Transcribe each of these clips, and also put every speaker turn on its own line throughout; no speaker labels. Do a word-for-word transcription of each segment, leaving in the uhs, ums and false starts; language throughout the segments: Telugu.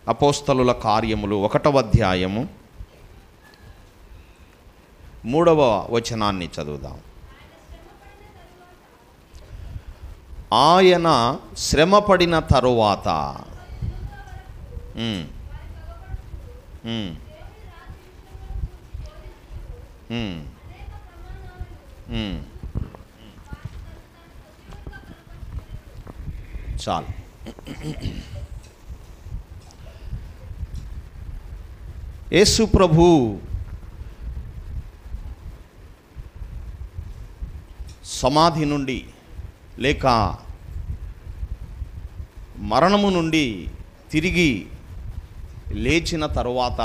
అపోస్తలుల కార్యములు ఒకటవ అధ్యాయము మూడవ వచనాన్ని చదువుదాం. ఆయన శ్రమపడిన తరువాత ఉమ్, ఉమ్, ఉమ్, ఉమ్, చాలు. యేసు ప్రభు సమాధి నుండి లేక మరణము నుండి తిరిగి లేచిన తరువాత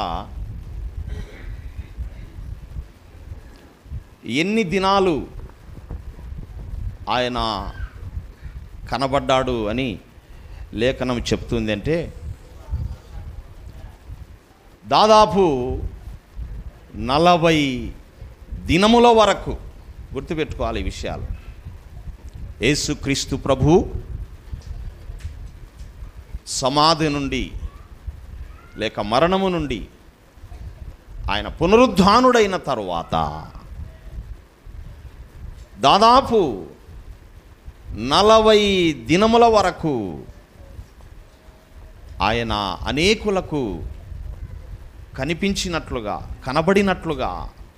ఎన్ని దినాలు ఆయన కనబడ్డాడు అని లేఖనం చెప్తుంది అంటే, దాదాపు నలభై దినముల వరకు. గుర్తుపెట్టుకోవాలి ఈ విషయాలు. యేసుక్రీస్తు ప్రభు సమాధి నుండి లేక మరణము నుండి ఆయన పునరుద్ధానుడైన తరువాత దాదాపు నలభై దినముల వరకు ఆయన అనేకులకు కనిపించినట్లుగా కనబడినట్లుగా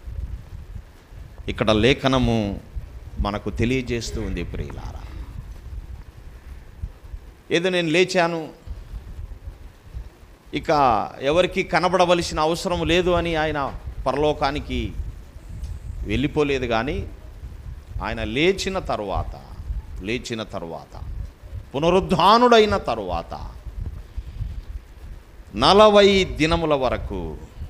ఇక్కడ లేఖనము మనకు తెలియజేస్తూ ఉంది. ప్రియులారా, ఏదో నేను లేచాను ఇక ఎవరికి కనబడవలసిన అవసరం లేదు అని ఆయన పరలోకానికి వెళ్ళిపోలేదు. కానీ ఆయన లేచిన తరువాత లేచిన తరువాత పునరుద్ధానుడైన తరువాత నలభై దినముల వరకు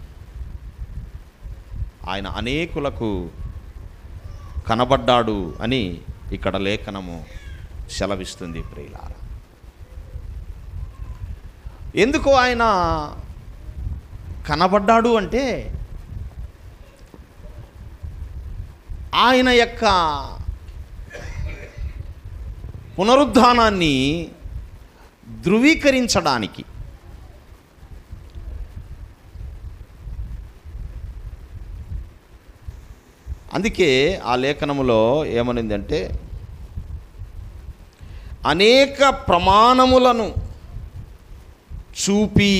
ఆయన అనేకులకు కనబడ్డాడు అని ఇక్కడ లేఖనము సెలవిస్తుంది. ప్రియులారా, ఎందుకు ఆయన కనబడ్డాడు అంటే ఆయన యొక్క పునరుద్ధానాన్ని ధృవీకరించడానికి. అందుకే ఆ లేఖనములో ఏమనిందంటే, అనేక ప్రమాణములను చూపి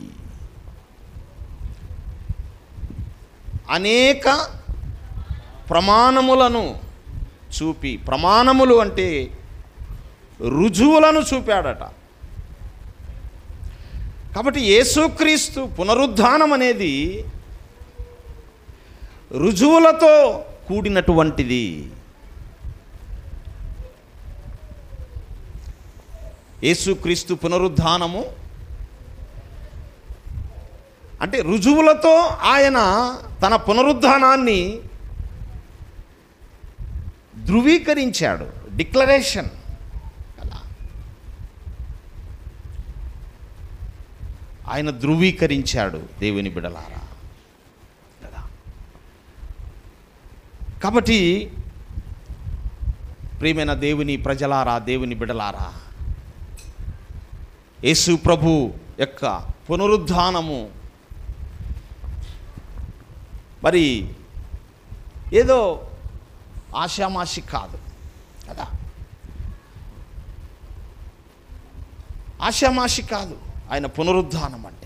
అనేక ప్రమాణములను చూపి ప్రమాణములు అంటే రుజువులను చూపాడట. కాబట్టి యేసుక్రీస్తు పునరుద్ధానం అనేది రుజువులతో కూడినటువంటిది. యేసుక్రీస్తు పునరుద్ధానము అంటే రుజువులతో ఆయన తన పునరుద్ధానాన్ని ధృవీకరించాడు. డిక్లరేషన్ అలా ఆయన ధృవీకరించాడు. దేవుని బిడలారా, కాబట్టి ప్రియమైన దేవుని ప్రజలారా, దేవుని బిడలారా, యేసు ప్రభు యొక్క పునరుద్ధానము మరి ఏదో ఆషామాషి కాదు కదా, ఆషామాషి కాదు. ఆయన పునరుద్ధానం అంటే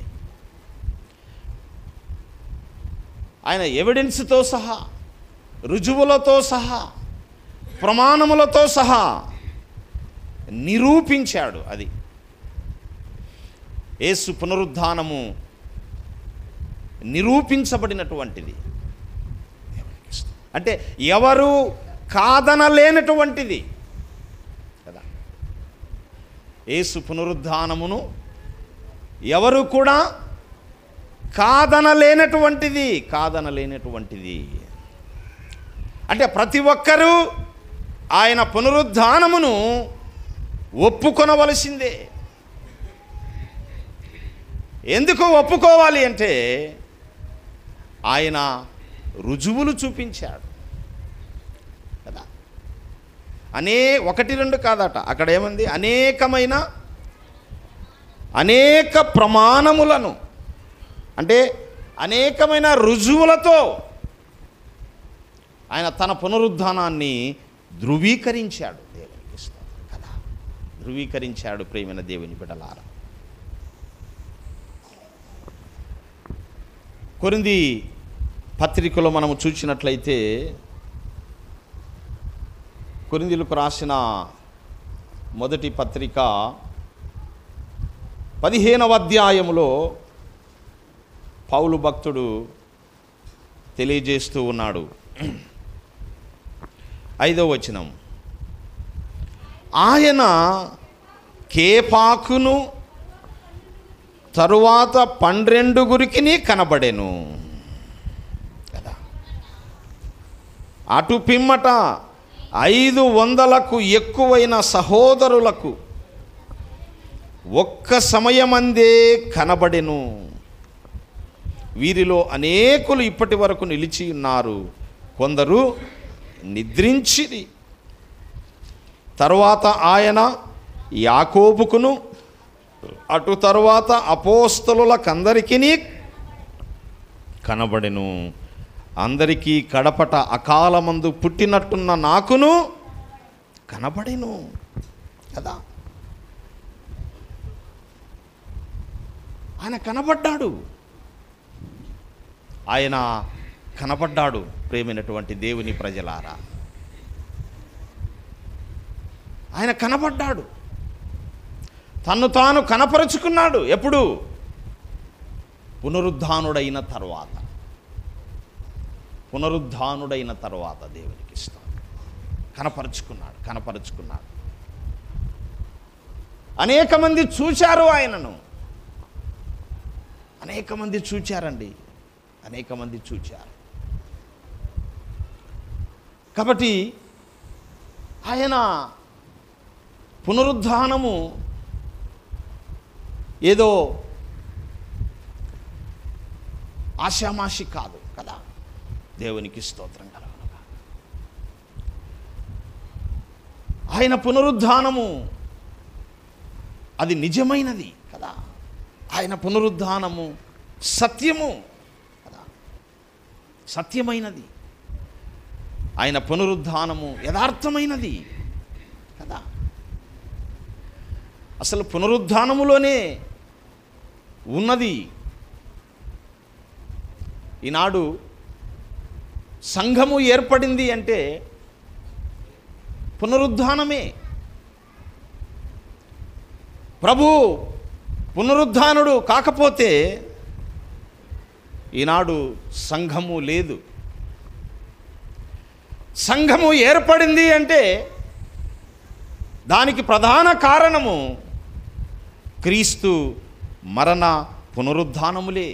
ఆయన ఎవిడెన్స్తో సహా, రుజువులతో సహా, ప్రమాణములతో సహా నిరూపించాడు. అది యేసు పునరుద్ధానము నిరూపించబడినటువంటిది. అంటే ఎవరు కాదనలేనటువంటిది కదా. యేసు పునరుద్ధానమును ఎవరు కూడా కాదనలేనటువంటిది కాదనలేనటువంటిది అంటే ప్రతి ఒక్కరూ ఆయన పునరుద్ధానమును ఒప్పుకొనవలసిందే. ఎందుకు ఒప్పుకోవాలి అంటే ఆయన రుజువులు చూపించాడు కదా. అనే ఒకటి రెండు కాదట, అక్కడ ఏముంది, అనేకమైన అనేక ప్రమాణములను, అంటే అనేకమైన రుజువులతో ఆయన తన పునరుద్ధానాన్ని ధృవీకరించాడు. దేవునికి స్తోత్రం కదా, ధృవీకరించాడు. ప్రియమైన దేవుని బిడ్డలారా, కొరింథీ పత్రికలో మనము చూసినట్లయితే, కొరింథీయులకు రాసిన మొదటి పత్రిక పదిహేనవ అధ్యాయములో పౌలు భక్తుడు తెలియజేస్తూ ఉన్నాడు. ఐదవ వచనం, ఆయన కేపాకును తరువాత పన్నెండుగురికి కనబడెను కదా. అటు పిమ్మట ఐదు వందలకు ఎక్కువైన సహోదరులకు ఒక్క సమయమందే కనబడెను. వీరిలో అనేకులు ఇప్పటి వరకు నిలిచి ఉన్నారు, కొందరు నిద్రించిరి. తరువాత ఆయన యాకోబుకును అటు తరువాత అపోస్తలులకందరికీ కనబడెను. అందరికీ కడపట అకాలమందు పుట్టినట్టున్న నాకును కనబడెను కదా. ఆయన కనబడ్డాడు, ఆయన కనబడ్డాడు. ప్రేమైనటువంటి దేవుని ప్రజలారా, ఆయన కనబడ్డాడు, తన్ను తాను కనపరుచుకున్నాడు. ఎప్పుడు? పునరుద్ధానుడైన తర్వాత. పునరుద్ధానుడైన తర్వాత దేవునికి ఇస్తాడు. కనపరుచుకున్నాడు కనపరుచుకున్నాడు అనేక మంది చూశారు ఆయనను. అనేక మంది చూచారండి, అనేక మంది చూచారు. కాబట్టి ఆయన పునరుద్ధానము ఏదో ఆషామాషి కాదు కదా. దేవునికి స్తోత్రం కలుగునుగా. ఆయన పునరుద్ధానము అది నిజమైనది కదా. ఆయన పునరుద్ధానము సత్యము కదా, సత్యమైనది. ఆయన పునరుద్ధానము యథార్థమైనది కదా. అసలు పునరుద్ధానములోనే ఉన్నది. ఈనాడు సంఘము ఏర్పడింది అంటే పునరుద్ధానమే. ప్రభు పునరుద్ధానుడు కాకపోతే ఈనాడు సంఘము లేదు. సంఘము ఏర్పడింది అంటే దానికి ప్రధాన కారణము క్రీస్తు మరణ పునరుద్ధానములే.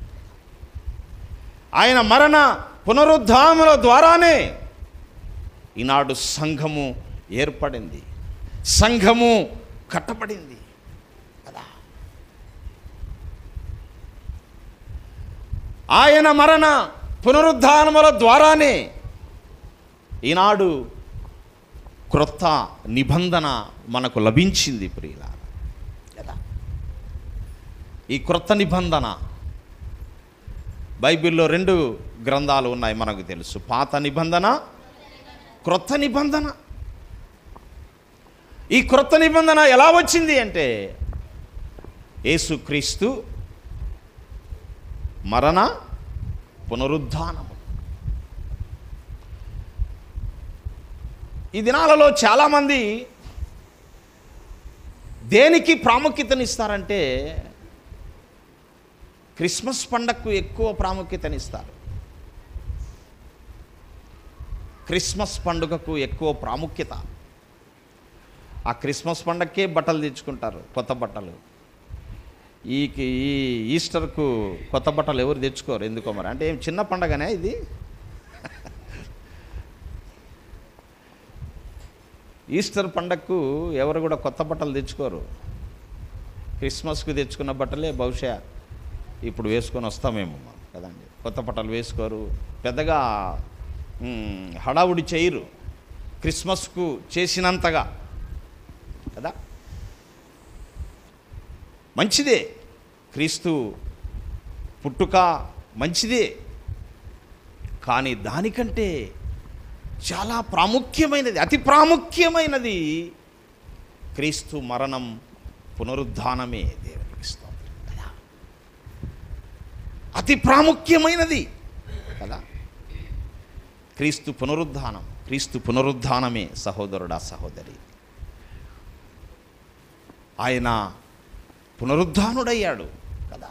ఆయన మరణ పునరుద్ధానముల ద్వారానే ఈనాడు సంఘము ఏర్పడింది, సంఘము కట్టబడింది కదా. ఆయన మరణ పునరుద్ధానముల ద్వారానే ఈనాడు క్రొత్త నిబంధన మనకు లభించింది ప్రియులారా కదా. ఈ క్రొత్త నిబంధన, బైబిల్లో రెండు గ్రంథాలు ఉన్నాయి మనకు తెలుసు, పాత నిబంధన, క్రొత్త నిబంధన. ఈ క్రొత్త నిబంధన ఎలా వచ్చింది అంటే యేసుక్రీస్తు మరణ పునరుద్ధానము. ఈ దినాలలో చాలామంది దేనికి ప్రాముఖ్యతనిస్తారంటే క్రిస్మస్ పండగకు ఎక్కువ ప్రాముఖ్యతనిస్తారు. క్రిస్మస్ పండుగకు ఎక్కువ ప్రాముఖ్యత. ఆ క్రిస్మస్ పండగకే బట్టలు తెచ్చుకుంటారు, కొత్త బట్టలు. ఈ ఈ ఈస్టర్కు కొత్త బట్టలు ఎవరు తెచ్చుకోరు, ఎందుకో మరి. అంటే ఏం చిన్న పండగనే ఇది? ఈస్టర్ పండగకు ఎవరు కూడా కొత్త బట్టలు తెచ్చుకోరు. క్రిస్మస్కు తెచ్చుకున్న బట్టలే బహుశా ఇప్పుడు వేసుకొని వస్తామేమో కదండి. కొత్త బట్టలు వేసుకోరు, పెద్దగా హడావుడి చేయరు క్రిస్మస్కు చేసినంతగా కదా. మంచిదే, క్రీస్తు పుట్టుక మంచిదే. కానీ దానికంటే చాలా ప్రాముఖ్యమైనది, అతి ప్రాముఖ్యమైనది క్రీస్తు మరణం, పునరుద్ధానమే. దేవునికి స్తోత్రం కదా, అతి ప్రాముఖ్యమైనది కదా క్రీస్తు పునరుద్ధానం. క్రీస్తు పునరుద్ధానమే సహోదరుడా, సహోదరి. ఆయన పునరుద్ధానుడయ్యాడు కదా.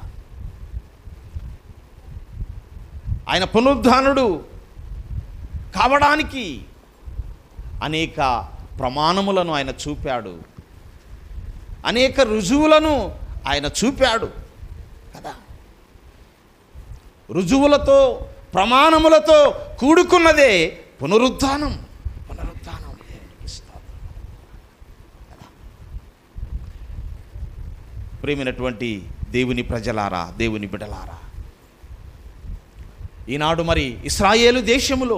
ఆయన పునరుద్ధానుడు కావడానికి అనేక ప్రమాణములను ఆయన చూపాడు, అనేక రుజువులను ఆయన చూపాడు కదా. రుజువులతో, ప్రమాణములతో కూడుకున్నదే పునరుద్ధానం. పునరుద్ధానం దేవునికి స్తోత్రం కదా. ప్రియమైనటువంటి దేవుని ప్రజలారా, దేవుని బిడ్డలారా, ఈనాడు మరి ఇశ్రాయేలు దేశములో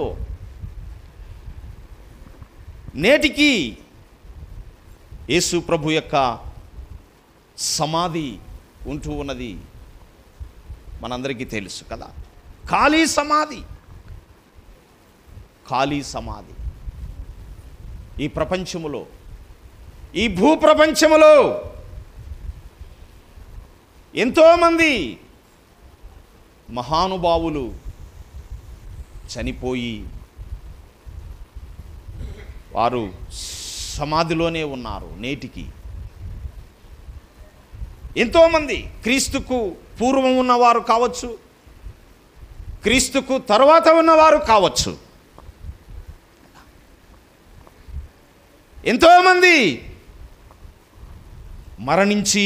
నేటికి యేసు ప్రభు యొక్క సమాధి ఉంటూ ఉన్నది మనందరికీ తెలుసు కదా. ఖాళీ సమాధి, ఖాళీ సమాధి. ఈ ప్రపంచములో, ఈ భూప్రపంచములో ఎంతోమంది మహానుభావులు చనిపోయి వారు సమాధిలోనే ఉన్నారు నేటికి. ఎంతోమంది క్రీస్తుకు పూర్వం ఉన్నవారు కావచ్చు, క్రీస్తుకు తర్వాత ఉన్నవారు కావచ్చు, ఎంతోమంది మరణించి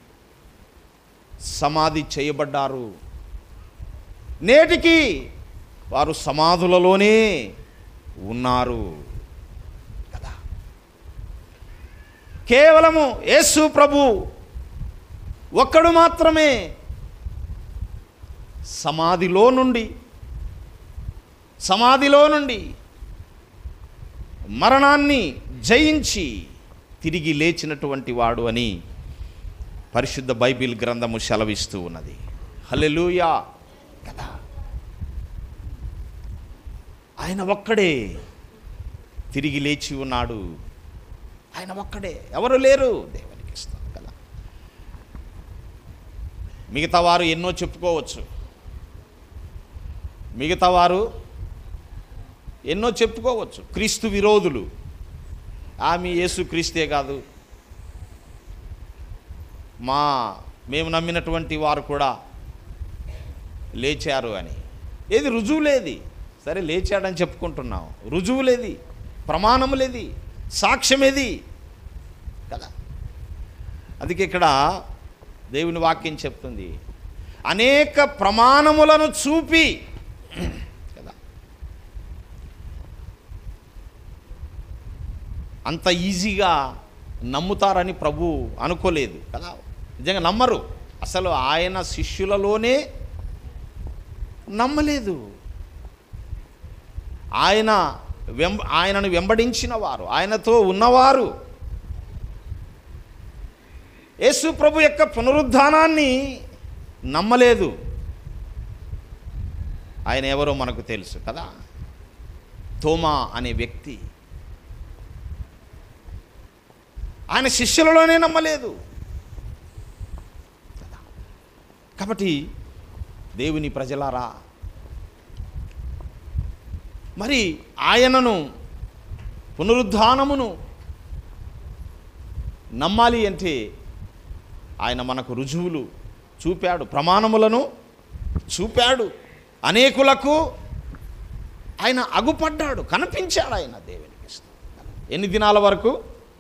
సమాధి చేయబడ్డారు. నేటికి వారు సమాధులలోనే ఉన్నారు కదా. కేవలము యేసు ప్రభు ఒక్కడు మాత్రమే సమాధిలో నుండి సమాధిలో నుండి మరణాన్ని జయించి తిరిగి లేచినటువంటి వాడు అని పరిశుద్ధ బైబిల్ గ్రంథము సెలవిస్తూ ఉన్నది. హల్లెలూయా కదా. ఆయన ఒక్కడే తిరిగి లేచి ఉన్నాడు. ఆయన ఒక్కడే, ఎవరు లేరు. దేవునికి స్తోత్రం కదా. మిగతా వారు ఎన్నో చెప్పుకోవచ్చు, మిగతా వారు ఎన్నో చెప్పుకోవచ్చు. క్రీస్తు విరోధులు, ఆమె యేసు క్రీస్తే కాదు, మా మేము నమ్మినటువంటి వారు కూడా లేచారు అని. ఏది రుజువు లేది. సరే లేచాడని చెప్పుకుంటున్నాం, రుజువు లేది, ప్రమాణము లేది, సాక్ష్యం ఏది కదా. అందుకే ఇక్కడ దేవుని వాక్యం చెప్తుంది, అనేక ప్రమాణములను చూపి కదా. అంత ఈజీగా నమ్ముతారని ప్రభు అనుకోలేదు కదా. నిజంగా నమ్మరు. అసలు ఆయన శిష్యులలోనే నమ్మలేదు. ఆయన వెంబ ఆయనను వెంబడించిన వారు, ఆయనతో ఉన్నవారు యేసు ప్రభు యొక్క పునరుద్ధానాన్ని నమ్మలేదు. ఆయన ఎవరో మనకు తెలుసు కదా. తోమా అనే వ్యక్తి ఆయన శిష్యులలోనే నమ్మలేదు. కాబట్టి దేవుని ప్రజలారా, మరి ఆయనను పునరుద్ధానమును నమ్మాలి అంటే ఆయన మనకు రుజువులు చూపాడు, ప్రమాణములను చూపాడు. అనేకులకు ఆయన అగుపడ్డాడు, కనిపించాడు. ఆయన దేవునికి ఎన్ని దినాల వరకు?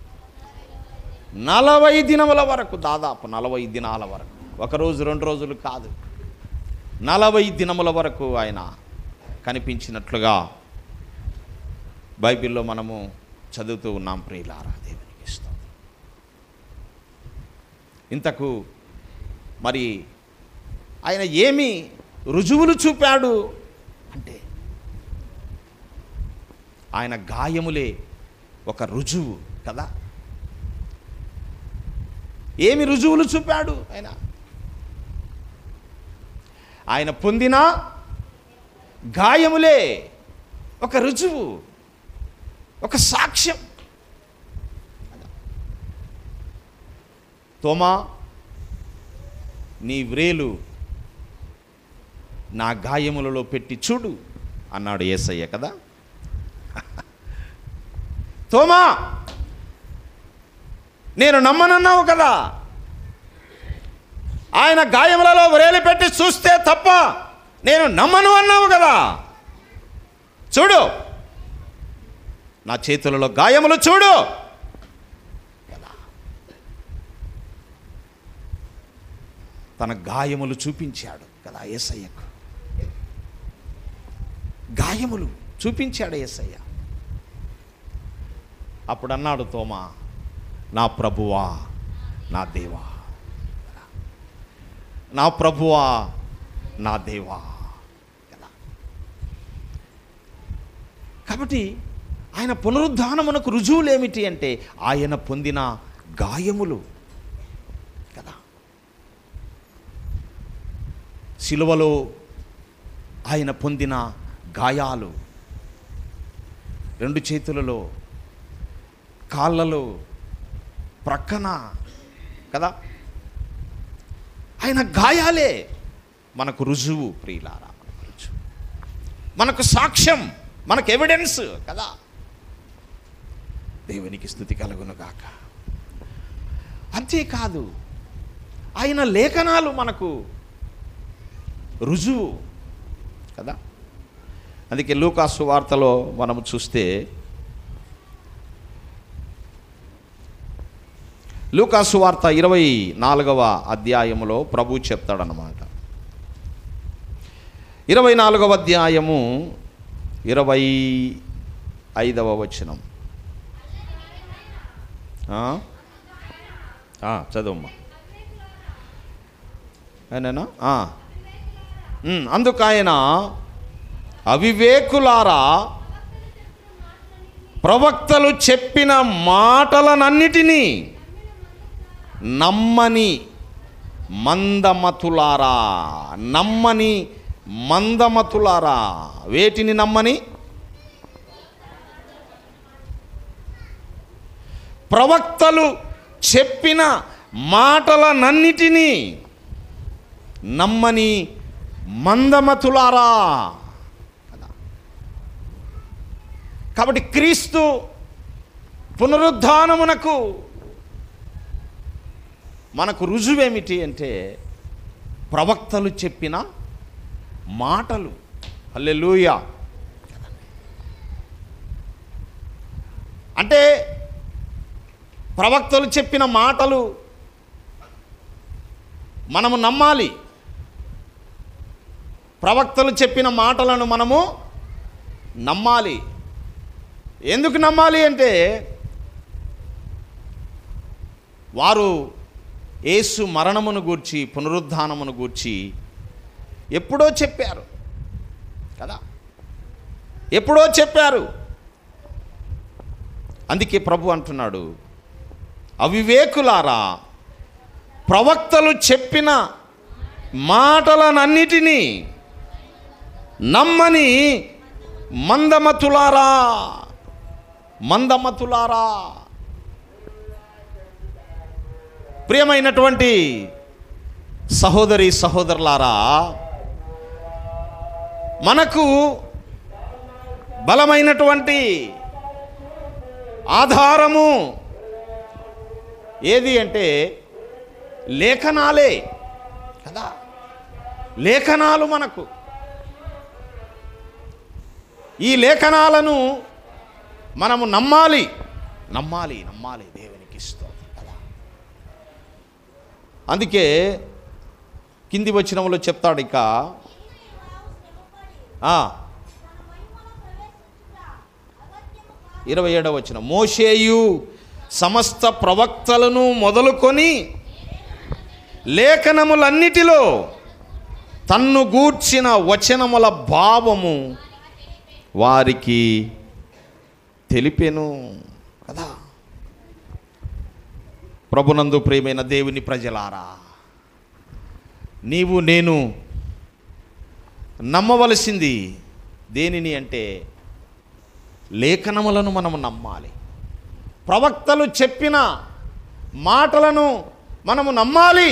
నలభై దినముల వరకు, దాదాపు నలభై దినాల వరకు. ఒకరోజు రెండు రోజులు కాదు, నలభై దినముల వరకు ఆయన కనిపించినట్లుగా బైబిల్లో మనము చదువుతూ ఉన్నాం. ప్రియులారా, దేవునికి స్తోత్రం. ఇంతకు మరి ఆయన ఏమి రుజువులు చూపాడు అంటే ఆయన గాయములే ఒక రుజువు కదా. ఏమి రుజువులు చూపాడు ఆయన? ఆయన పొందిన గాయములే ఒక రుజువు, ఒక సాక్ష్యం. తోమా, నీ వ్రేలు నా గాయములలో పెట్టి చూడు అన్నాడు యేసయ్య కదా. తోమా, నేను నమ్మనన్నావు కదా, ఆయన గాయములలో వ్రేలు పెట్టి చూస్తే తప్ప నేను నమ్మను అన్నావు కదా, చూడు నా చేతులలో గాయములు చూడు. తన గాయములు చూపించాడు కదా యేసయ్యకు, గాయములు చూపించాడు యేసయ్య. అప్పుడు అన్నాడు తోమా, నా ప్రభువా నా దేవా, నా ప్రభువా నా దేవా. కాబట్టి ఆయన పునరుద్ధానమునకు రుజువులు ఏమిటి అంటే ఆయన పొందిన గాయములు కదా. సిలువలో ఆయన పొందిన గాయాలు, రెండు చేతులలో, కాళ్ళలో, ప్రక్కన కదా, ఆయన గాయాలే మనకు రుజువు ప్రియులారా, మనకు రుజువు, మనకు సాక్ష్యం, మనకు ఎవిడెన్స్ కదా. దేవునికి స్తుతి కలుగును గాక. అంతేకాదు ఆయన లేఖనాలు మనకు రుజువు కదా. అందుకే లూకా సువార్తలో మనము చూస్తే, లూకా సువార్త ఇరవై నాలుగవ అధ్యాయములో ప్రభు చెప్తాడనమాట. ఇరవై నాలుగవ అధ్యాయము ఇరవై ఐదవ వచనం చదువమ్మా. ఆయననా? అందుకు ఆయన, అవివేకులారా, ప్రవక్తలు చెప్పిన మాటలనన్నిటినీ నమ్మని మందమతులారా, నమ్మని మందమతులారా. వేటిని నమ్మని? ప్రవక్తలు చెప్పిన మాటలనన్నిటినీ నమ్మని మందమతులారా. కాబట్టి క్రీస్తు పునరుద్ధానమునకు మనకు రుజువేమిటి అంటే ప్రవక్తలు చెప్పిన మాటలు. హల్లెలూయా. అంటే ప్రవక్తలు చెప్పిన మాటలు మనము నమ్మాలి. ప్రవక్తలు చెప్పిన మాటలను మనము నమ్మాలి. ఎందుకు నమ్మాలి అంటే వారు యేసు మరణమును గూర్చి, పునరుద్ధానమును గూర్చి ఎప్పుడో చెప్పారు కదా, ఎప్పుడో చెప్పారు. అందుకే ప్రభు అంటున్నాడు, అవివేకులారా, ప్రవక్తలు చెప్పిన మాటలనన్నిటినీ నమ్మని మందమతులారా, మందమతులారా. ప్రియమైనటువంటి సహోదరి సహోదరులారా, మనకు బలమైనటువంటి ఆధారము ఏది అంటే లేఖనాలే కదా. లేఖనాలు మనకు, ఈ లేఖనాలను మనము నమ్మాలి, నమ్మాలి, నమ్మాలి. దేవునికి స్తోత్రం కదా. అందుకే కింది వచనములో చెప్తాడు ఇక, ఇరవై ఏడవ వచనం, మోషేయు సమస్త ప్రవక్తలను మొదలుకొని లేఖనములన్నిటిలో తన్ను గూర్చిన వచనముల భావము వారికి తెలిపెను కదా. ప్రభునందు ప్రియమైన దేవుని ప్రజలారా, నీవు నేను నమ్మవలసింది దేనిని అంటే లేఖనములను మనము నమ్మాలి. ప్రవక్తలు చెప్పిన మాటలను మనము నమ్మాలి.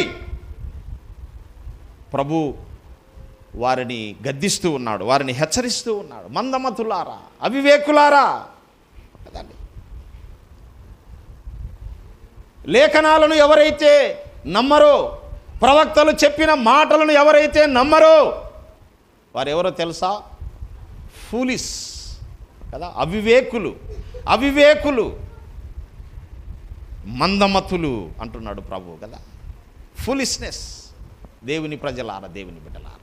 ప్రభు వారిని గద్దిస్తూ ఉన్నాడు, వారిని హెచ్చరిస్తూ ఉన్నాడు. మందమతులారా, అవివేకులారా కదండి. లేఖనాలను ఎవరైతే నమ్మరో, ప్రవక్తలు చెప్పిన మాటలను ఎవరైతే నమ్మరో వారు ఎవరో తెలుసా? ఫూలిస్ కదా, అవివేకులు. అవివేకులు మందమతులు అంటున్నాడు ప్రభు కదా. ఫూలిస్నెస్. దేవుని ప్రజలారా, దేవుని బిడ్డలారా,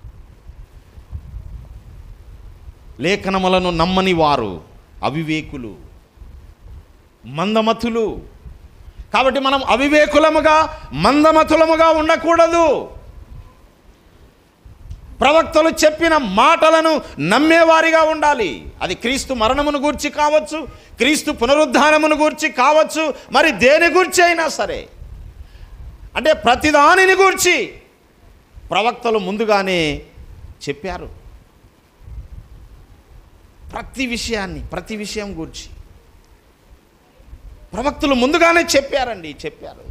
లేఖనములను నమ్మని వారు అవివేకులు, మందమతులు. కాబట్టి మనం అవివేకులముగా, మందమతులముగా ఉండకూడదు. ప్రవక్తలు చెప్పిన మాటలను నమ్మేవారిగా ఉండాలి. అది క్రీస్తు మరణమును గూర్చి కావచ్చు, క్రీస్తు పునరుద్ధానమును గూర్చి కావచ్చు, మరి దేని గూర్చి అయినా సరే. అంటే ప్రతిదానిని గూర్చి ప్రవక్తలు ముందుగానే చెప్పారు. ప్రతి విషయాన్ని, ప్రతి విషయం గూర్చి ప్రవక్తలు ముందుగానే చెప్పారండి, చెప్పారు.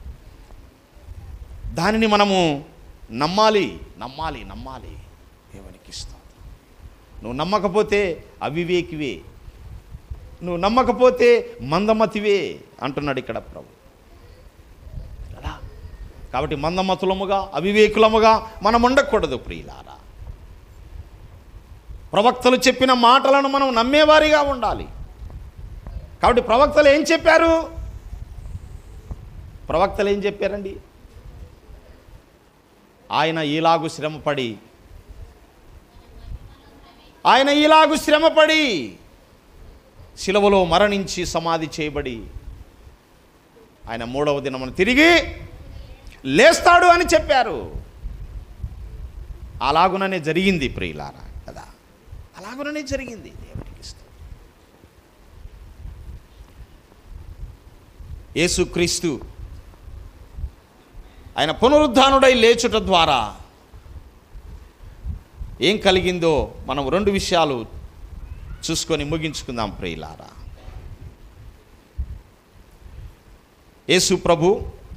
దానిని మనము నమ్మాలి, నమ్మాలి, నమ్మాలి. దేవునికి ఇస్తాం. నువ్వు నమ్మకపోతే అవివేకివే, నువ్వు నమ్మకపోతే మందమతివే అంటున్నాడు ఇక్కడ ప్రభు కదా. కాబట్టి మందమతులముగా, అవివేకులముగా మనం ఉండకూడదు ప్రియులారా. ప్రవక్తలు చెప్పిన మాటలను మనం నమ్మేవారిగా ఉండాలి. కాబట్టి ప్రవక్తలు ఏం చెప్పారు? ప్రవక్తలు ఏం చెప్పారండి? ఆయన ఈలాగు శ్రమపడి ఆయన ఈలాగు శ్రమపడి శిలువలో మరణించి సమాధి చేయబడి ఆయన మూడవ దినమున తిరిగి లేస్తాడు అని చెప్పారు. అలాగుననే జరిగింది ప్రియులారా కదా. అలాగుననే జరిగింది. దేవునికి స్తోత్రం. యేసుక్రీస్తు ఆయన పునరుద్ధానుడై లేచుట ద్వారా ఏం కలిగిందో మనం రెండు విషయాలు చూసుకొని ముగించుకుందాం ప్రియులారా. యేసు ప్రభు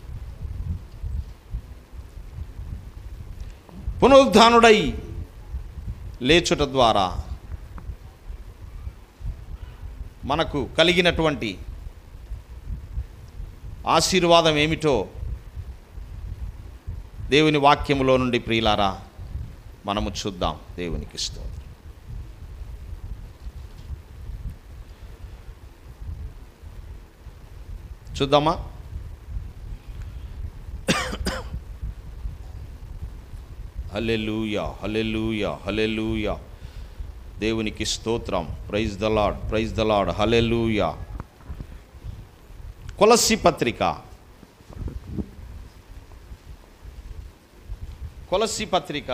పునరుద్ధానుడై లేచుట ద్వారా మనకు కలిగినటువంటి ఆశీర్వాదం ఏమిటో దేవుని వాక్యములో నుండి ప్రియులారా మనము చూద్దాం. దేవునికి స్తోత్రం. చూద్దామా? హల్లెలూయా, హల్లెలూయా, హల్లెలూయా. దేవునికి స్తోత్రం. Praise the lord, praise the lord. Hallelujah. కొలస్సీ పత్రిక, కొలస్సీ పత్రిక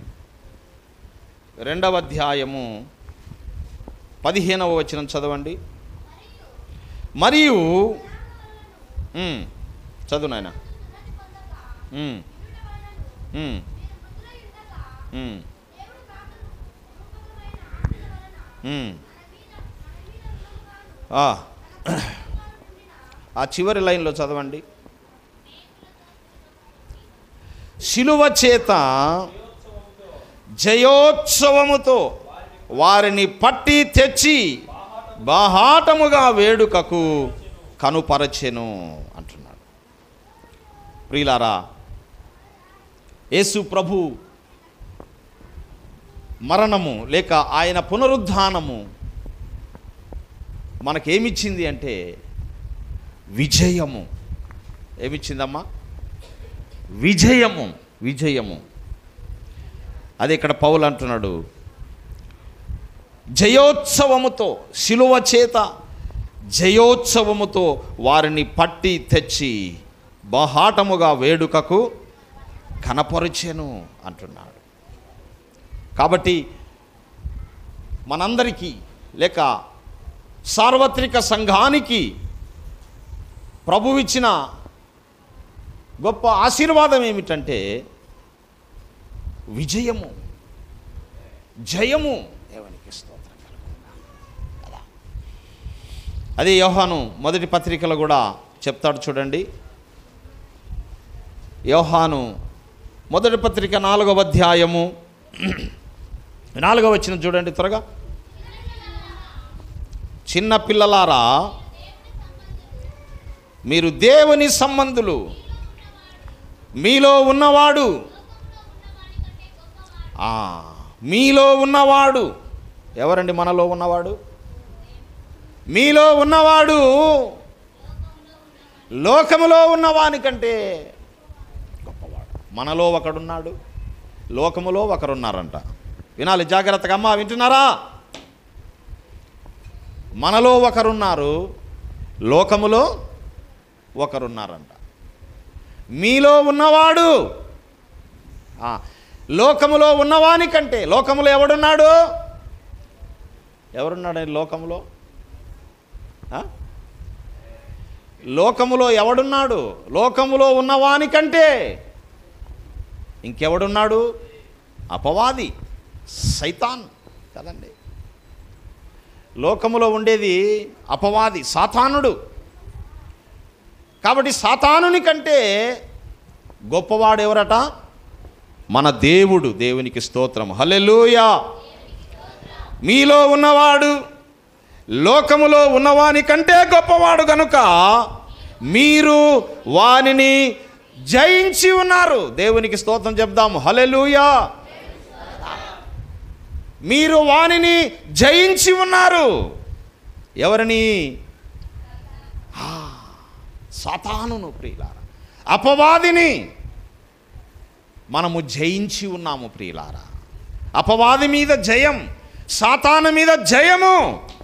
రెండవ అధ్యాయము పదిహేనవ వచనం చదవండి. మరియు చదువు నాయన. ఆ చివరి లైన్లో చదవండి. శిలువ చేత జయోత్సవముతో వారిని పట్టి తెచ్చి బాహాటముగా వేడుకకు కనుపరచెను అంటున్నాడు. ప్రియులారా, యేసు ప్రభు మరణము లేక ఆయన పునరుద్ధానము మనకేమిచ్చింది అంటే విజయము. ఏమిచ్చిందమ్మా? విజయము, విజయము. అది ఇక్కడ పౌలు అంటున్నాడు, జయోత్సవముతో, శిలువ చేత జయోత్సవముతో వారిని పట్టి తెచ్చి బహాటముగా వేడుకకు కనపరిచెను అంటున్నాడు. కాబట్టి మనందరికీ లేక సార్వత్రిక సంఘానికి ప్రభువిచ్చిన గొప్ప ఆశీర్వాదం ఏమిటంటే విజయము, జయము. దేవునికి స్తోత్రం కదా. అదే యోహాను మొదటి పత్రికలో కూడా చెప్తాడు చూడండి. యోహాను మొదటి పత్రిక నాలుగవ అధ్యాయము నాలుగవ వచనం చూడండి త్వరగా. చిన్న పిల్లలారా, మీరు దేవుని సంబంధులు, మీలో ఉన్నవాడు మీలో ఉన్నవాడు ఎవరండి? మనలో ఉన్నవాడు, మీలో ఉన్నవాడు లోకములో ఉన్నవాని కంటే గొప్పవాడు. మనలో ఒకడున్నాడు, లోకములో ఒకరున్నారంట. వినాలి జాగ్రత్తగా, అమ్మా వింటున్నారా? మనలో ఒకరున్నారు, లోకములో ఒకరున్నారంట. మీలో ఉన్నవాడు లోకములో ఉన్నవాని కంటే. లోకములో ఎవడున్నాడు? ఎవరున్నాడు లోకములో? లోకములో ఎవడున్నాడు? లోకములో ఉన్నవాని కంటే ఇంకెవడున్నాడు? అపవాది, సైతాన్ కదండి. లోకములో ఉండేది అపవాది, సాతానుడు. కాబట్టి సాతానుని కంటే గొప్పవాడు ఎవరట? మన దేవుడు. దేవునికి స్తోత్రం, హల్లెలూయా. మీలో ఉన్నవాడు లోకములో ఉన్నవాని కంటే గొప్పవాడు కనుక మీరు వానిని జయించి ఉన్నారు. దేవునికి స్తోత్రం చెప్దాము, హల్లెలూయా. మీరు వానిని జయించి ఉన్నారు. ఎవరిని? సాతానును, ప్రియులారా, అపవాదిని మనము జయించి ఉన్నాము ప్రియులారా. అపవాది మీద జయం, సాతాను మీద జయము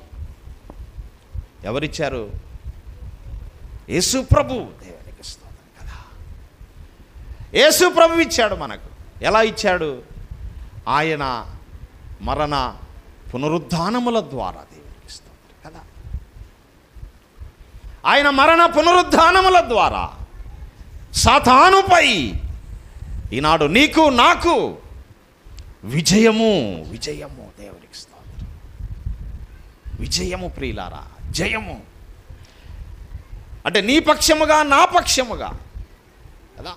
ఎవరిచ్చారు? యేసు ప్రభు. దేవునికి స్తోత్రం కదా. యేసు ప్రభు ఇచ్చాడు మనకు. ఎలా ఇచ్చాడు? ఆయన మరణ పునరుద్ధానముల ద్వారా. దేవునికి స్తోత్రం కదా. ఆయన మరణ పునరుద్ధానముల ద్వారా సాతానుపై ఈనాడు నీకు నాకు విజయము, విజయము. దేవునికి స్తోత్రం, విజయము ప్రియులారా, జయము. అంటే నీ పక్షముగా నా పక్షముగా కదా.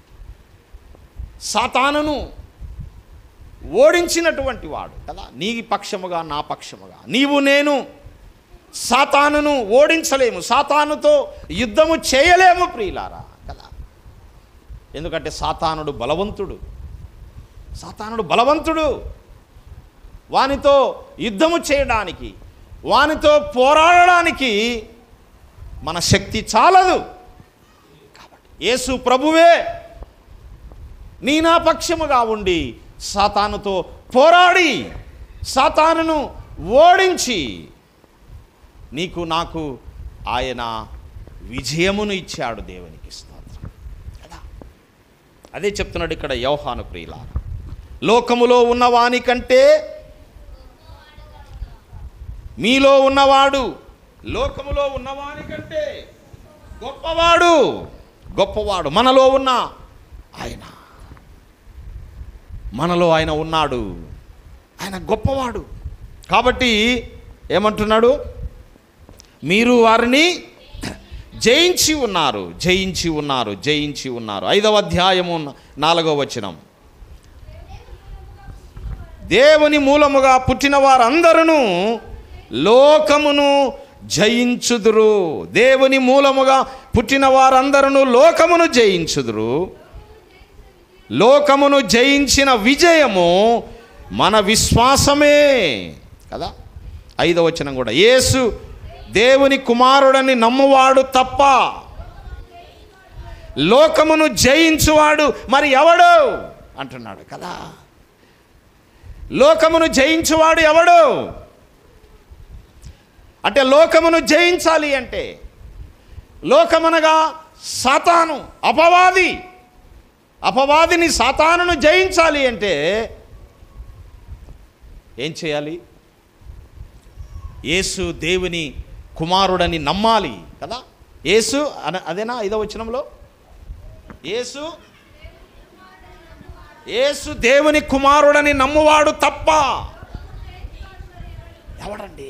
సాతానును ఓడించినటువంటి వాడు కదా, నీ పక్షముగా నా పక్షముగా. నీవు నేను సాతానును ఓడించలేము, సాతానుతో యుద్ధము చేయలేము ప్రియులారా కదా. ఎందుకంటే సాతానుడు బలవంతుడు, సాతానుడు బలవంతుడు. వానితో యుద్ధము చేయడానికి, వానితో పోరాడడానికి మన శక్తి చాలదు. కాబట్టి యేసు ప్రభువే నీ నా పక్షముగా ఉండి సాతానుతో పోరాడి సాతానును ఓడించి నీకు నాకు ఆయన విజయమును ఇచ్చాడు. దేవునికి స్తోత్రం కదా. అదే చెప్తున్నాడు ఇక్కడ యోహాను ప్రియులారా. లోకములో ఉన్నవాని కంటే మీలో ఉన్నవాడు లోకములో ఉన్నవాని కంటే గొప్పవాడు, గొప్పవాడు. మనలో ఉన్న ఆయన, మనలో ఆయన ఉన్నాడు. ఆయన గొప్పవాడు. కాబట్టి ఏమంటున్నాడు? మీరు వారిని జయించి ఉన్నారు, జయించి ఉన్నారు, జయించి ఉన్నారు. ఐదవ అధ్యాయము నాలుగవ వచనం. దేవుని మూలముగా పుట్టిన వారందరూ లోకమును జయించుదురు. దేవుని మూలముగా పుట్టిన వారందరూ లోకమును జయించుదురు. లోకమును జయించిన విజయము మన విశ్వాసమే కదా. ఐదవ వచనం కూడా, యేసు దేవుని కుమారుడని నమ్మువాడు తప్ప లోకమును జయించువాడు మరి ఎవడు అంటున్నాడు కదా. లోకమును జయించువాడు ఎవడు అంటే, లోకమును జయించాలి అంటే, లోకమనగా సాతాను, అపవాది. అపవాదిని, సాతానును జయించాలి అంటే ఏం చేయాలి? యేసు దేవుని కుమారుడని నమ్మాలి కదా. యేసు అదేనా ఐదవ వచనంలో? యేసు యేసు దేవుని కుమారుడని నమ్మువాడు తప్ప ఎవడండి?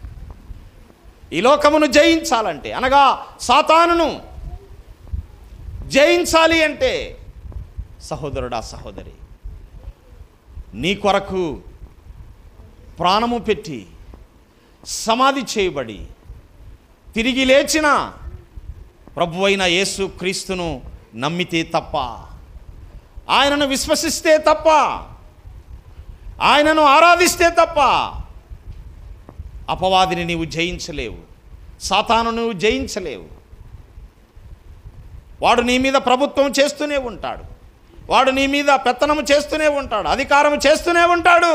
ఈ లోకమును జయించాలంటే, అనగా సాతానును జయించాలి అంటే, సహోదరుడా సహోదరి, నీ కొరకు ప్రాణము పెట్టి సమాధి చేయబడి తిరిగి లేచిన ప్రభువైన యేసు క్రీస్తును నమ్మితే తప్ప, ఆయనను విశ్వసిస్తే తప్ప, ఆయనను ఆరాధిస్తే తప్ప అపవాదిని నీవు జయించలేవు, సాతాను నువ్వు జయించలేవు. వాడు నీ మీద ప్రభుత్వం చేస్తూనే ఉంటాడు, వాడు నీ మీద పెత్తనము చేస్తూనే ఉంటాడు, అధికారం చేస్తూనే ఉంటాడు.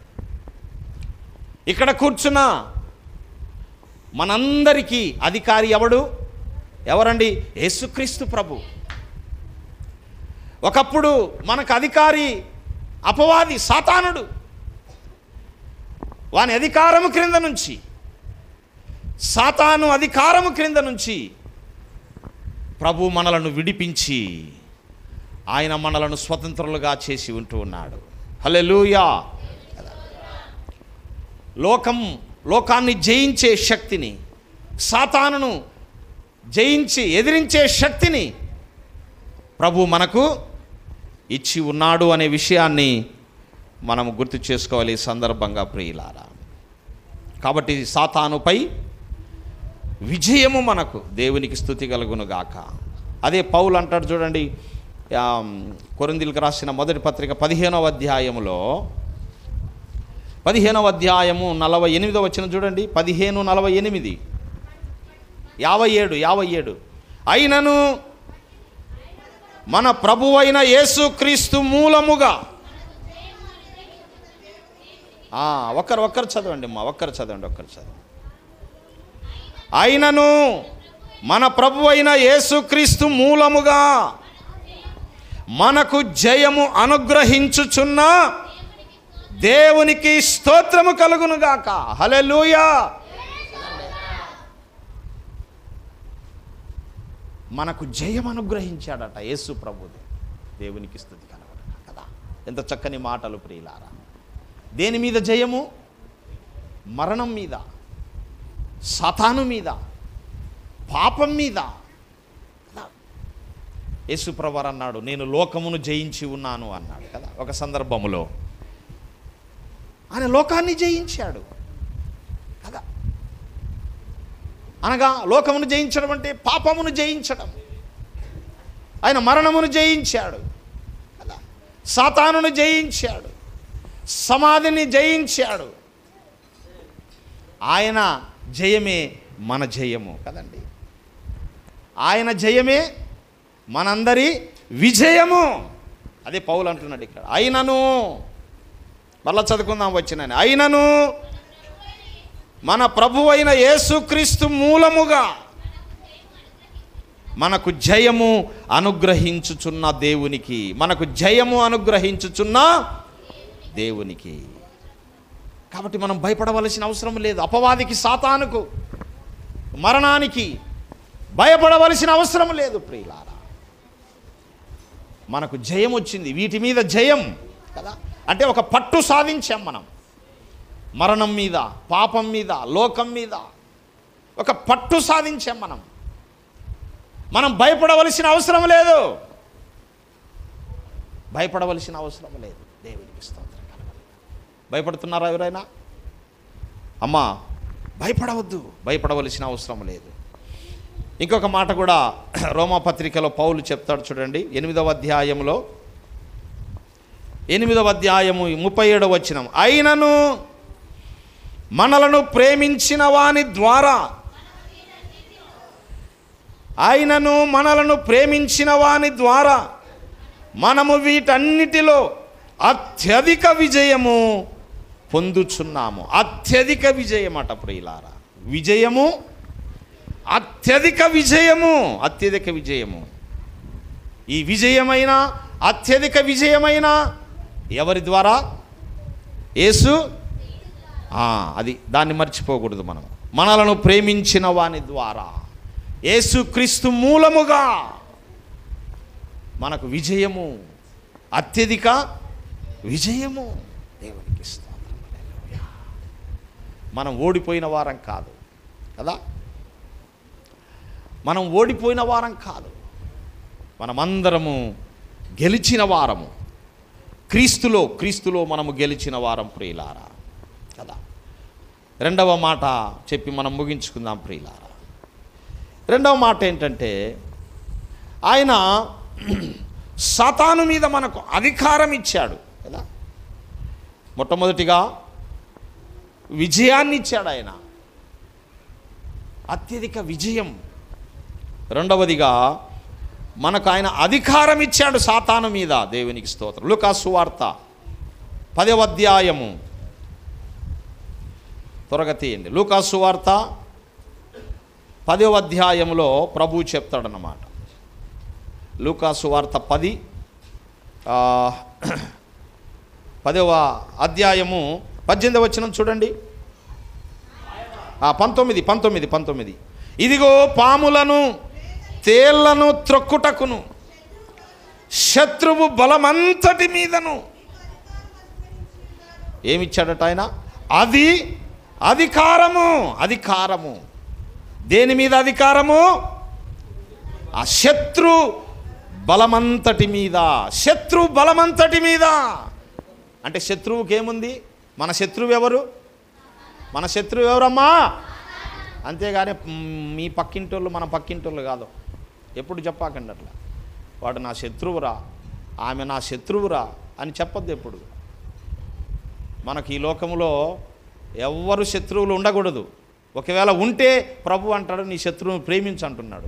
ఇక్కడ కూర్చున్న మనందరికీ అధికారి ఎవడు? ఎవరండి? యేసుక్రీస్తు ప్రభు. ఒకప్పుడు మనకు అధికారి అపవాది సాతానుడు. వాని అధికారము క్రింద నుంచి, సాతాను అధికారము క్రింద నుంచి ప్రభు మనలను విడిపించి ఆయన మనలను స్వతంత్రులుగా చేసి ఉంటూ ఉన్నాడు. హల్లెలూయా. లోకం లోకాన్ని జయించే శక్తిని, సాతానును జయించి ఎదిరించే శక్తిని ప్రభు మనకు ఇచ్చి ఉన్నాడు అనే విషయాన్ని మనం గుర్తు చేసుకోవాలి ఈ సందర్భంగా ప్రియులారా. కాబట్టి సాతానుపై విజయము మనకు, దేవునికి స్తుతి కలుగును గాక. అదే పౌలు అంటాడు చూడండి, కొరింథీయులకు రాసిన మొదటి పత్రిక పదిహేనవ అధ్యాయములో, పదిహేనవ అధ్యాయము నలభై ఎనిమిదో వచనం చూడండి. పదిహేను నలభై ఎనిమిది యాభై ఏడు యాభై ఏడు అయినను మన ప్రభువైన యేసుక్రీస్తు మూలముగా, ఒక్కరు ఒక్కరు చదవండి అమ్మా, ఒక్కరు చదవండి ఒక్కరు చదవండి. అయినను మన ప్రభువైన యేసుక్రీస్తు మూలముగా మనకు జయము అనుగ్రహించుచున్న దేవునికి స్తోత్రము కలుగునుగాక. హల్లెలూయా. మనకు జయం అనుగ్రహించాడట యేసు ప్రభువు. దేవునికి స్తుతి కలుగును కదా. ఎంత చక్కని మాటలు ప్రియులారా. దేని మీద జయము? మరణం మీద, సాతాను మీద, పాపం మీద. యేసు ప్రభువు అన్నాడు, నేను లోకమును జయించి ఉన్నాను అన్నాడు కదా ఒక సందర్భములో. ఆయన లోకాన్ని జయించాడు కదా. అనగా లోకమును జయించడం అంటే పాపమును జయించడం. ఆయన మరణమును జయించాడు కదా, సాతానును జయించాడు, సమాధిని జయించాడు. ఆయన జయమే మన జయము కదండి. ఆయన జయమే మనందరి విజయము. అదే పౌలు అంటున్నాడు ఇక్కడ. అయినను, మళ్ళా చదువుకుందాం వచ్చిన, అయినను మన ప్రభువైన యేసుక్రీస్తు మూలముగా మనకు జయము అనుగ్రహించుచున్న దేవునికి, మనకు జయము అనుగ్రహించుచున్న దేవునికి. కాబట్టి మనం భయపడవలసిన అవసరం లేదు. అపవాదికి, సాతానుకు, మరణానికి భయపడవలసిన అవసరం లేదు ప్రియులారా. మనకు జయం వచ్చింది, వీటి మీద జయం కదా. అంటే ఒక పట్టు సాధించాం మనం. మరణం మీద, పాపం మీద, లోకం మీద ఒక పట్టు సాధించాం మనం. మనం భయపడవలసిన అవసరం లేదు, భయపడవలసిన అవసరం లేదు. దేవునికి స్తోత్రం కలుగును. భయపడుతున్నారా ఎవరైనా? అమ్మా భయపడవద్దు, భయపడవలసిన అవసరం లేదు. ఇంకొక మాట కూడా రోమాపత్రికలో పౌలు చెప్తాడు చూడండి. ఎనిమిదవ అధ్యాయంలో, ఎనిమిదవ అధ్యాయము ముప్పై ఏడవ వచనం, అయినను మనలను ప్రేమించిన వాని ద్వారా, ఆయనను మనలను ప్రేమించిన వాని ద్వారా మనము వీటన్నిటిలో అత్యధిక విజయము పొందుచున్నాము. అత్యధిక విజయం అట ప్రియులారా. విజయము, అత్యధిక విజయము, అత్యధిక విజయము. ఈ విజయమైన, అత్యధిక విజయమైన ఎవరి ద్వారా? యేసు. అది దాన్ని మర్చిపోకూడదు మనం. మనలను ప్రేమించిన వాని ద్వారా, యేసుక్రీస్తు మూలముగా మనకు విజయము, అత్యధిక విజయము. దేవునికి స్తోత్రం. హల్లెలూయా. మనం ఓడిపోయిన వారం కాదు కదా, మనం ఓడిపోయిన వారం కాదు, మనమందరము గెలిచిన వారము. క్రీస్తులో క్రీస్తులో మనము గెలిచిన వారం ప్రియులారా కదా. రెండవ మాట చెప్పి మనం ముగించుకుందాం ప్రియులారా. రెండవ మాట ఏంటంటే, ఆయన సాతాను మీద మనకు అధికారం ఇచ్చాడు కదా. మొట్టమొదటిగా విజయాన్ని ఇచ్చాడు ఆయన, అత్యధిక విజయం. రెండవదిగా మనకు ఆయన అధికారం ఇచ్చాడు సాతాను మీద. దేవునికి స్తోత్రం. లూకా సువార్త పదవ అధ్యాయము, త్వరగా తీయండి. లూకా సువార్త పదవ అధ్యాయంలో ప్రభువు చెప్తాడన్నమాట. లూకా సువార్త పది పదవ అధ్యాయము పద్దెనిమిదవ వచనం చూడండి. పంతొమ్మిది పంతొమ్మిది పంతొమ్మిది ఇదిగో పాములను తేళ్లను త్రొక్కుటకును శత్రువు బలమంతటి మీదను ఏమిచ్చాడట ఆయన? అది అధికారము. అధికారము దేని మీద అధికారము? ఆ శత్రు బలమంతటి మీద. శత్రు బలమంతటి మీద అంటే శత్రువుకి ఏముంది? మన శత్రువు ఎవరు? మన శత్రువు ఎవరమ్మా? అంతేగాని మీ పక్కింటోళ్ళు మన పక్కింటోళ్ళు కాదు. ఎప్పుడు చెప్పాకండి అట్లా, వాడు నా శత్రువురా, ఆమె నా శత్రువురా అని చెప్పొద్దు ఎప్పుడు. మనకి ఈ లోకంలో ఎవ్వరు శత్రువులు ఉండకూడదు. ఒకవేళ ఉంటే ప్రభు అంటాడు నీ శత్రువుని ప్రేమించు అంటున్నాడు.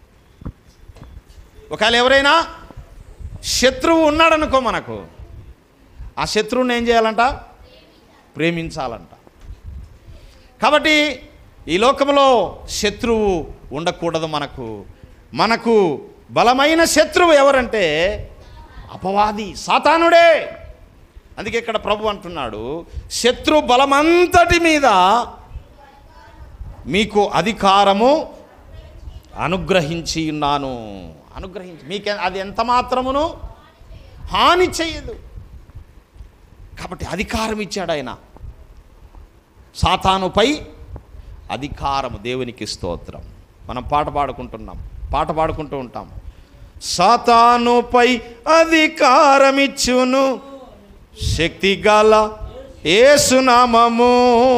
ఒకవేళ ఎవరైనా శత్రువు ఉన్నాడనుకో మనకు, ఆ శత్రువుని ఏం చేయాలంట? ప్రేమించాలంట. కాబట్టి ఈ లోకంలో శత్రువు ఉండకూడదు మనకు. మనకు బలమైన శత్రువు ఎవరంటే అపవాది, సాతానుడే. అందుకే ఇక్కడ ప్రభు అంటున్నాడు శత్రు బలమంతటి మీద మీకు అధికారము అనుగ్రహించి ఉన్నాను. అనుగ్రహించి మీకు అది ఎంత మాత్రమును హాని చేయదు. కాబట్టి అధికారం ఇచ్చాడు ఆయన, సాతానుపై అధికారము. దేవునికి స్తోత్రం. మనం పాట పాడుకుంటున్నాం, పాట పాడుకుంటూ ఉంటాం. సాతానుపై అధికారమిచ్చును శక్తి గల యేసు నామము.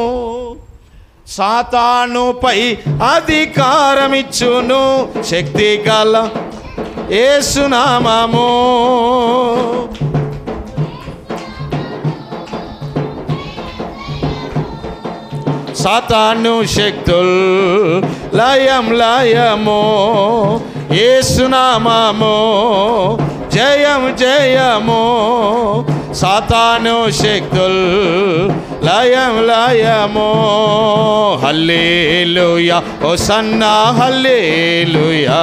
సాతానుపై అధికారమిచ్చును శక్తి గల యేసు నామము. సాతాను శక్తుల్ లయం లయము యేసు నామము. జయం జయము. సాతాను శక్తుల్ లయం లయము. Hallelujah hosanna hallelujah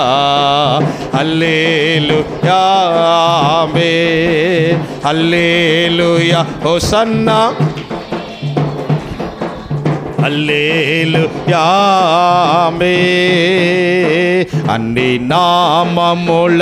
hallelujah amen. Hallelujah hosanna hallelujah amen. అన్ని నామముల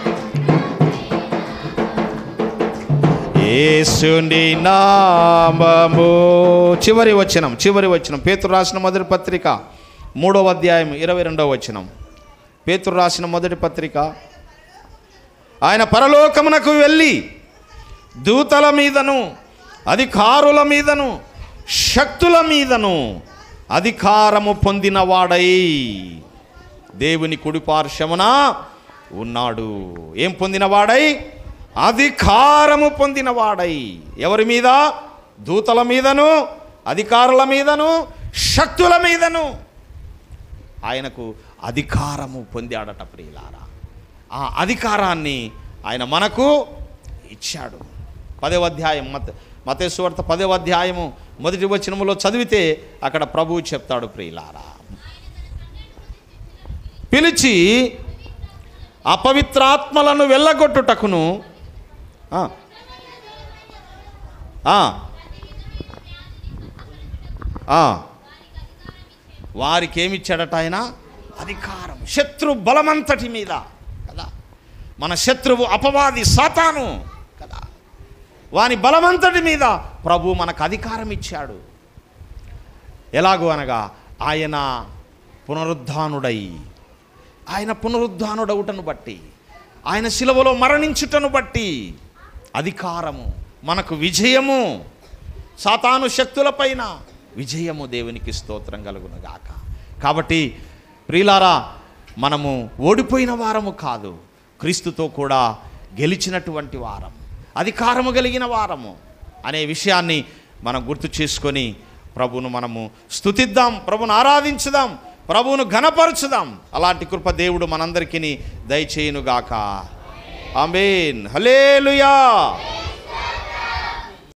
యేసుని నామము. చివరి వచనం, చివరి వచనం పేతురు రాసిన మొదటి పత్రిక మూడవ అధ్యాయం ఇరవై రెండవ వచనం. పేతురు రాసిన మొదటి పత్రిక, ఆయన పరలోకమునకు వెళ్ళి దూతల మీదను అధికారుల మీదను శక్తుల మీదను అధికారము పొందినవాడై దేవుని కుడిపార్శ్వమున ఉన్నాడు. ఏం పొందినవాడై? అధికారము పొందినవాడై. ఎవరి మీద? దూతల మీదను అధికారుల మీదను శక్తుల మీదను ఆయనకు అధికారము పొందాడట ప్రియులారా. ఆ అధికారాన్ని ఆయన మనకు ఇచ్చాడు. పదవ అధ్యాయం మత మత్తయి సువార్త పదవ అధ్యాయము మొదటి వచనములో చదివితే అక్కడ ప్రభువు చెప్తాడు ప్రియులారా, పిలిచి అపవిత్రాత్మలను వెళ్ళగొట్టుటకును వారికి ఏమిచ్చాడట ఆయన? అధికారం. శత్రు బలమంతటి మీద కదా. మన శత్రువు అపవాది సాతాను కదా, వాని బలమంతటి మీద ప్రభు మనకు అధికారం ఇచ్చాడు. ఎలాగో అనగా ఆయన పునరుద్ధానుడై, ఆయన పునరుద్ధానుడవుటను బట్టి, ఆయన శిలువలో మరణించుటను బట్టి అధికారము, మనకు విజయము, సాతాను శక్తులపైన విజయము. దేవునికి స్తోత్రం కలుగునుగాక. కాబట్టి ప్రియులారా, మనము ఓడిపోయిన వారము కాదు, క్రీస్తుతో కూడా గెలిచినటువంటి వారం, అధికారము కలిగిన వారము అనే విషయాన్ని మనం గుర్తు చేసుకొని ప్రభువును మనము స్తుతిద్దాం, ప్రభువును ఆరాధించుదాం, ప్రభువును ఘనపరచుదాం. అలాంటి కృప దేవుడు మనందరికీ దయచేయునుగాక. ఆమేన్. హల్లెలూయా.